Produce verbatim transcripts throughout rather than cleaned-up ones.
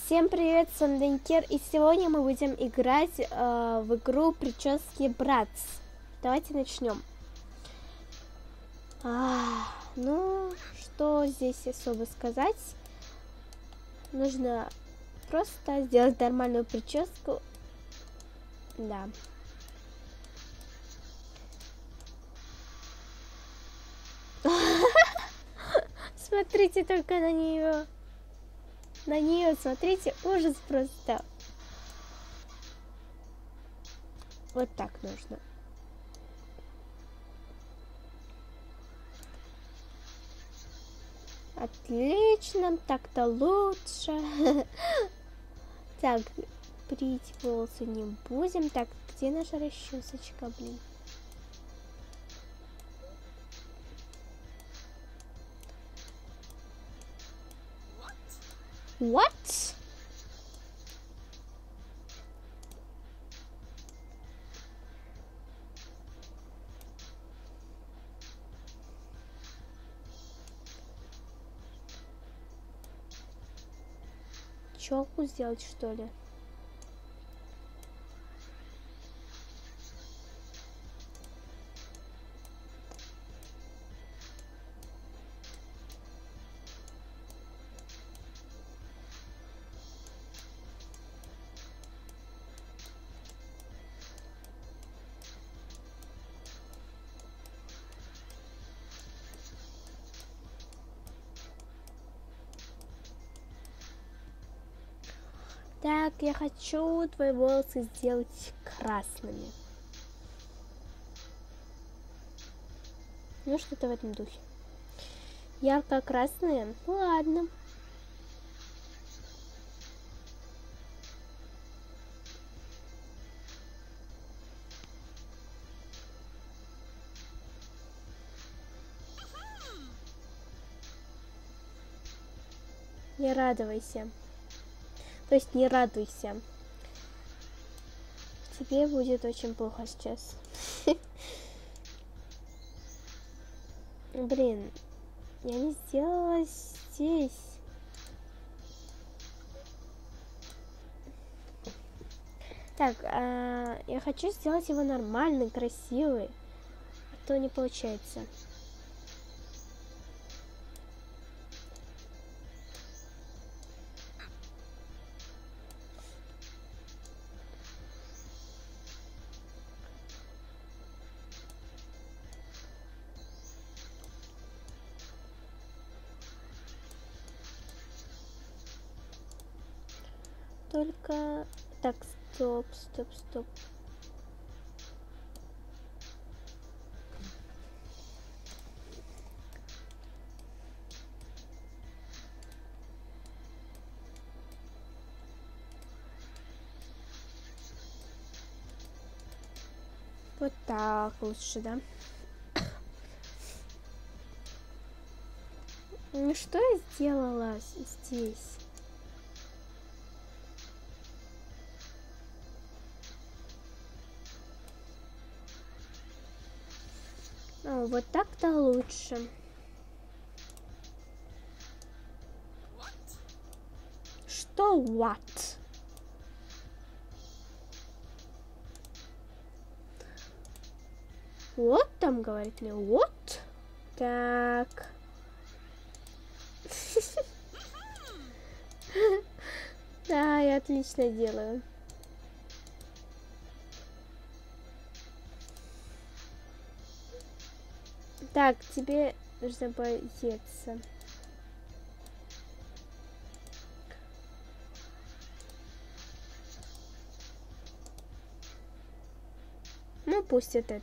Всем привет, Санденкер, и сегодня мы будем играть э, в игру Прически Братц. Давайте начнем. А, ну, что здесь особо сказать? Нужно просто сделать нормальную прическу. Да. Смотрите только на нее. На нее, смотрите, ужас просто. Вот так нужно. Отлично, так-то лучше. Так, брить волосы не будем. Так, где наша расчесочка, блин? What? Челку сделать, что ли? Так, я хочу твои волосы сделать красными. Ну, что-то в этом духе. Ярко-красные? Ладно. Не радуйся. То есть не радуйся. Тебе будет очень плохо сейчас. Блин, я не сделала здесь. Так, а, я хочу сделать его нормальный, красивый. А то не получается. Только... Так, стоп, стоп, стоп. Вот так лучше, да? Ну что я сделала здесь? О, вот так-то лучше. Что what? Вот там говорит мне, вот. Так. Да, я отлично делаю. Так, тебе нужно поеться. Ну, пусть это.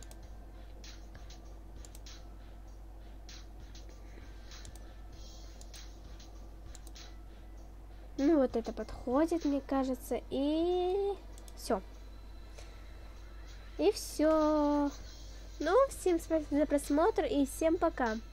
Ну, вот это подходит, мне кажется. И все. И все. Ну, всем спасибо за просмотр и всем пока.